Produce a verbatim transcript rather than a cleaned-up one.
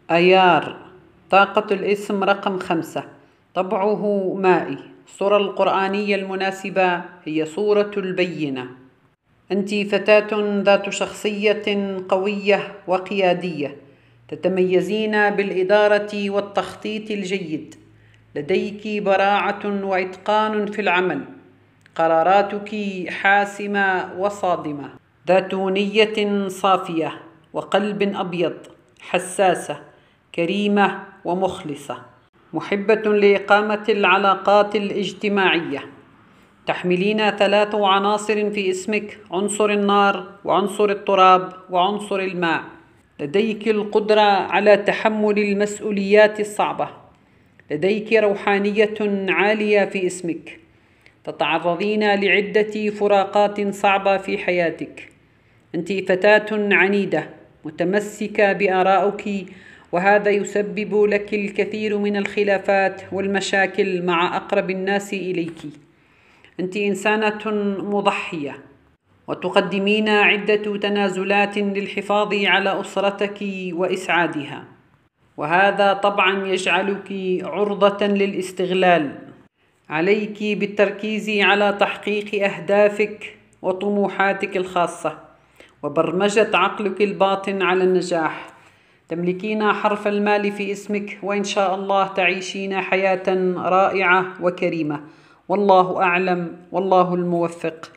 آيار. طاقة الاسم رقم خمسة. طبعه مائي. الصورة القرآنية المناسبة هي سورة البينة. أنت فتاة ذات شخصية قوية وقيادية، تتميزين بالإدارة والتخطيط الجيد، لديك براعة وإتقان في العمل، قراراتك حاسمة وصادمة، ذات نية صافية وقلب أبيض، حساسة، كريمة ومخلصة، محبة لإقامة العلاقات الاجتماعية. تحملين ثلاث عناصر في اسمك: عنصر النار وعنصر التراب وعنصر الماء. لديك القدرة على تحمل المسؤوليات الصعبة. لديك روحانية عالية في اسمك. تتعرضين لعدة فراقات صعبة في حياتك. أنت فتاة عنيدة متمسكة بآرائك، وهذا يسبب لك الكثير من الخلافات والمشاكل مع أقرب الناس إليك. أنت إنسانة مضحية، وتقدمين عدة تنازلات للحفاظ على أسرتك وإسعادها، وهذا طبعا يجعلك عرضة للاستغلال. عليك بالتركيز على تحقيق أهدافك وطموحاتك الخاصة، وبرمجة عقلك الباطن على النجاح. تملكين حرف المال في اسمك، وإن شاء الله تعيشين حياة رائعة وكريمة. والله أعلم، والله الموفق.